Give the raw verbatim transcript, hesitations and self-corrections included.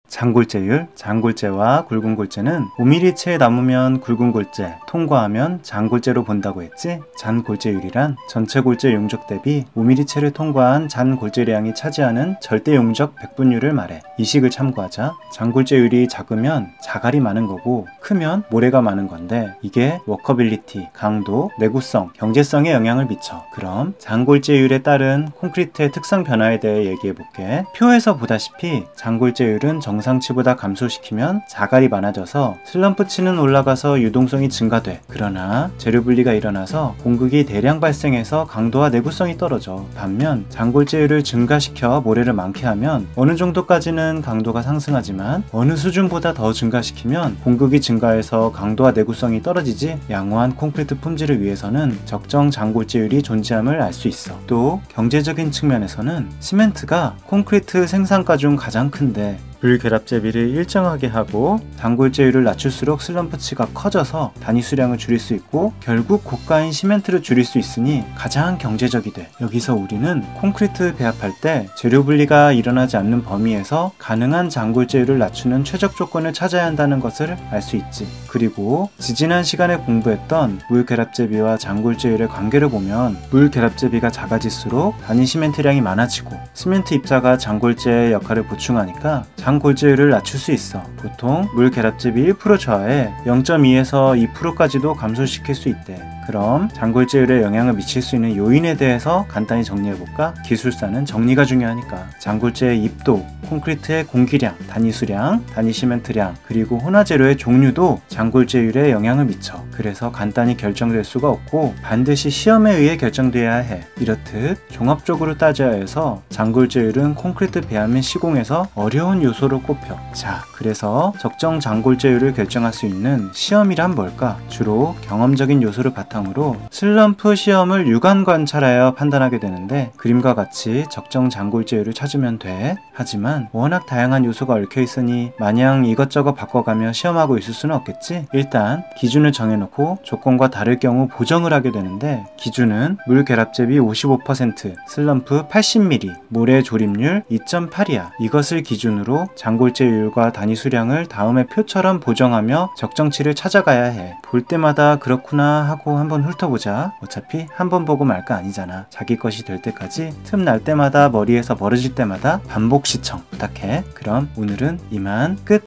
장골제율, 장골제와 굵은 골제는 오 밀리미터체에 남으면 굵은 골제, 통과하면 장골제로 본다고 했지? 잔골제율이란 전체 골제 용적 대비 오 밀리미터체를 통과한 잔골제량이 차지하는 절대 용적 백분율을 말해. 이 식을 참고하자. 장골제율이 작으면 자갈이 많은 거고 크면 모래가 많은 건데 이게 워커빌리티, 강도, 내구성, 경제성에 영향을 미쳐. 그럼 장골제율에 따른 콘크리트의 특성 변화에 대해 얘기해 볼게. 표에서 보다시피 장골제율은 정상치보다 감소시키면 자갈이 많아져서 슬럼프치는 올라가서 유동성이 증가돼. 그러나 재료 분리가 일어나서 공극이 대량 발생해서 강도와 내구성이 떨어져. 반면 장골제율을 증가시켜 모래를 많게 하면 어느 정도까지는 강도가 상승하지만 어느 수준보다 더 증가시키면 공극이 증가해서 강도와 내구성이 떨어지지. 양호한 콘크리트 품질을 위해서는 적정 장골제율이 존재함을 알 수 있어. 또 경제적인 측면에서는 시멘트가 콘크리트 생산가 중 가장 큰데 불결합제비를 일정하게 하고 장골제율을 낮출수록 슬럼프치가 커져서 단위 수량을 줄일 수 있고 결국 고가인 시멘트를 줄일 수 있으니 가장 경제적이 돼. 여기서 우리는 콘크리트 배합할 때 재료 분리가 일어나지 않는 범위에서 가능한 장골제율을 낮추는 최적 조건을 찾아야 한다는 것을 알 수 있지. 그리고 지지난 시간에 공부했던 물결합제비와 장골제율의 관계를 보면 물결합제비가 작아질수록 단위 시멘트량이 많아지고 시멘트 입자가 장골제의 역할을 보충하니까 장골제율을 낮출 수 있어. 보통 물 결합제비 일 퍼센트 저하에 영 점 이에서 이 퍼센트까지도 감소시킬 수 있대. 그럼 장골제율에 영향을 미칠 수 있는 요인에 대해서 간단히 정리해볼까? 기술사는 정리가 중요하니까 장골제의 입도, 콘크리트의 공기량, 단위 수량, 단위 시멘트량, 그리고 혼화재료의 종류도 장골제율에 영향을 미쳐. 그래서 간단히 결정될 수가 없고 반드시 시험에 의해 결정돼야 해. 이렇듯 종합적으로 따져야 해서 장골제율은 콘크리트 배합 및 시공에서 어려운 요소로 꼽혀. 자, 그래서 적정 장골제율을 결정할 수 있는 시험이란 뭘까? 주로 경험적인 요소를 바탕으로 슬럼프 시험을 육안 관찰하여 판단하게 되는데 그림과 같이 적정 장골제율을 찾으면 돼. 하지만 워낙 다양한 요소가 얽혀 있으니 마냥 이것저것 바꿔가며 시험하고 있을 수는 없겠지? 일단 기준을 정해놓고 조건과 다를 경우 보정을 하게 되는데 기준은 물 결합제비 오십오 퍼센트, 슬럼프 팔십 밀리미터, 모래 조립률 이 점 팔이야. 이것을 기준으로 장골제율과 단위 수량을 다음의 표처럼 보정하며 적정치를 찾아가야 해. 볼 때마다 그렇구나 하고 한번 훑어보자. 어차피 한번 보고 말까 아니잖아. 자기 것이 될 때까지 틈 날 때마다 머리에서 벌어질 때마다 반복 시청 부탁해. 그럼 오늘은 이만 끝!